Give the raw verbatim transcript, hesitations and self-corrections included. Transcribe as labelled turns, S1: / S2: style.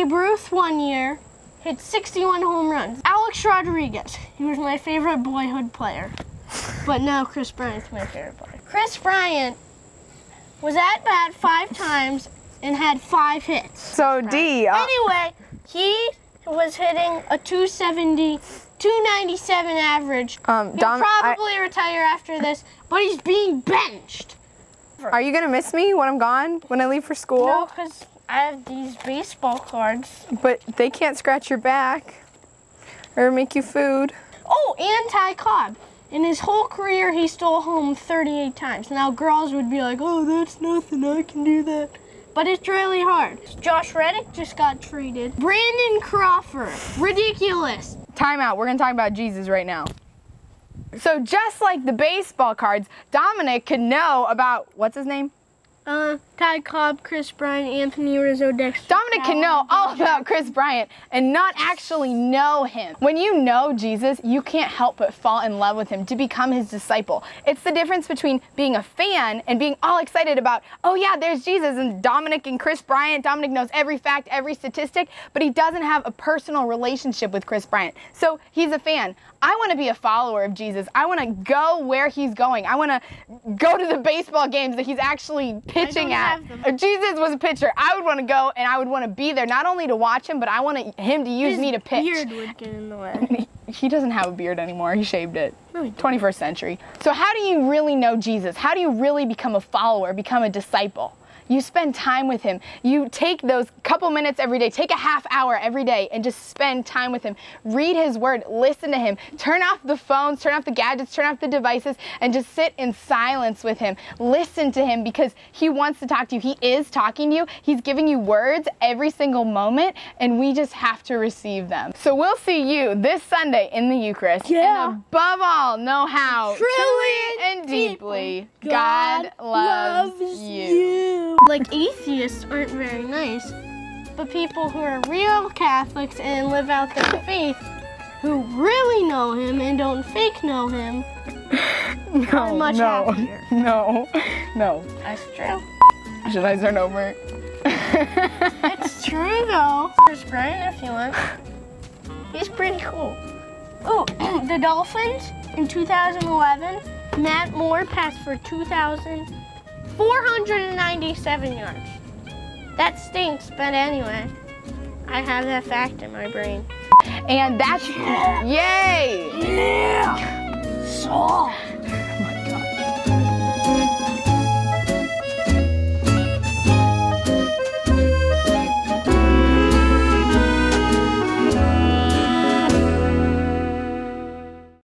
S1: Babe Ruth one year hit sixty-one home runs. Alex Rodriguez, he was my favorite boyhood player. But now Chris Bryant's my favorite player. Chris Bryant was at bat five times and had five hits.
S2: So D. Uh,
S1: anyway, he was hitting a two seventy, two ninety-seven average.
S2: Um,
S1: He'll
S2: Dom,
S1: probably I, retire after this, but he's being benched.
S2: Are you gonna miss me when I'm gone? When I leave for school?
S1: No, because I have these baseball cards.
S2: But they can't scratch your back or make you food.
S1: Oh, and Ty Cobb. In his whole career, he stole home thirty-eight times. Now, girls would be like, oh, that's nothing, I can do that. But it's really hard. Josh Reddick just got traded. Brandon Crawford, ridiculous.
S2: Time out, we're gonna talk about Jesus right now. So just like the baseball cards, Dominic could know about, what's his name?
S1: Uh, Ty Cobb, Chris Bryant, Anthony Rizzo, Dexter.
S2: Dominic can know all about Chris Bryant and not actually know him. When you know Jesus, you can't help but fall in love with him to become his disciple. It's the difference between being a fan and being all excited about, oh yeah, there's Jesus and Dominic and Chris Bryant. Dominic knows every fact, every statistic, but he doesn't have a personal relationship with Chris Bryant. So he's a fan. I want to be a follower of Jesus. I want to go where he's going. I want to go to the baseball games that he's actually pitching at. If Jesus was a pitcher, I would want to go and I would want to be there, not only to watch him, but I want him to use
S1: His
S2: me to pitch.
S1: beard would get in the way.
S2: He doesn't have a beard anymore. He shaved it.
S1: No, he didn't.
S2: twenty-first century. So how do you really know Jesus? How do you really become a follower, become a disciple? You spend time with him. You take those couple minutes every day, take a half hour every day and just spend time with him. Read his word, listen to him. Turn off the phones, turn off the gadgets, turn off the devices, and just sit in silence with him. Listen to him because he wants to talk to you. He is talking to you. He's giving you words every single moment, and we just have to receive them. So we'll see you this Sunday in the Eucharist.
S1: Yeah.
S2: And above all, know how
S1: Truly
S2: and deeply
S1: God
S2: God loves
S1: loves
S2: you.
S1: you. Like, atheists aren't very nice, but people who are real Catholics and live out their faith, who really know him and don't fake know him,
S2: No,
S1: are much
S2: no,
S1: happier.
S2: no, no.
S1: That's true.
S2: Should I start over?
S1: It's true, though. Chris Bryant, if you want. He's pretty cool. Oh, the Dolphins in two thousand eleven, Matt Moore passed for two thousand four hundred ninety-seven yards. That stinks, but anyway, I have that fact in my brain.
S2: And that's,
S1: Yeah.
S2: yay!
S1: Yeah! So.